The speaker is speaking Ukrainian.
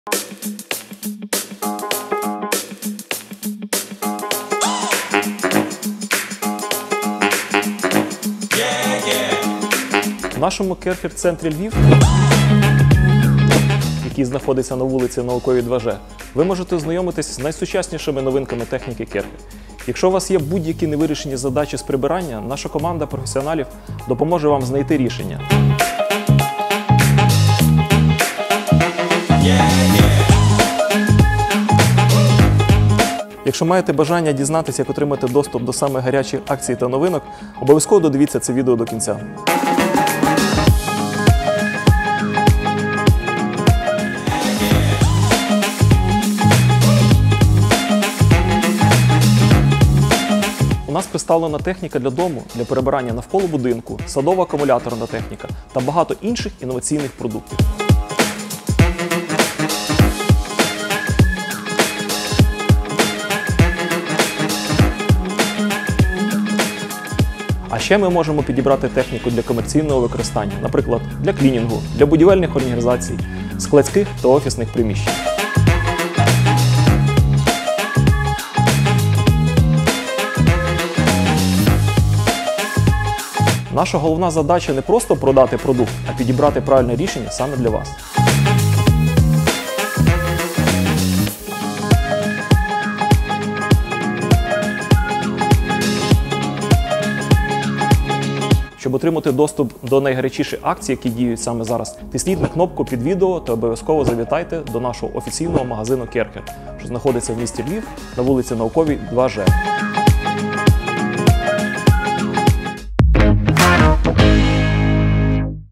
В нашому Керхер-центрі Львів, який знаходиться на вулиці Науковій, 2Ж, ви можете ознайомитись з найсучаснішими новинками техніки Керхер. Якщо у вас є будь-які невирішені задачі з прибирання, наша команда професіоналів допоможе вам знайти рішення. Якщо маєте бажання дізнатися, як отримати доступ до самих гарячих акцій та новинок, обов'язково додивіться це відео до кінця. У нас представлена техніка для дому, для перебирання навколо будинку, садова акумуляторна техніка та багато інших інноваційних продуктів. А ще ми можемо підібрати техніку для комерційного використання, наприклад, для клінінгу, для будівельних організацій, складських та офісних приміщень. Наша головна задача не просто продати продукт, а підібрати правильне рішення саме для вас. Щоб отримати доступ до найгарячіших акцій, які діють саме зараз, тисніть на кнопку під відео та обов'язково завітайте до нашого офіційного магазину Керхер, що знаходиться в місті Львів на вулиці Науковій, 2Ж.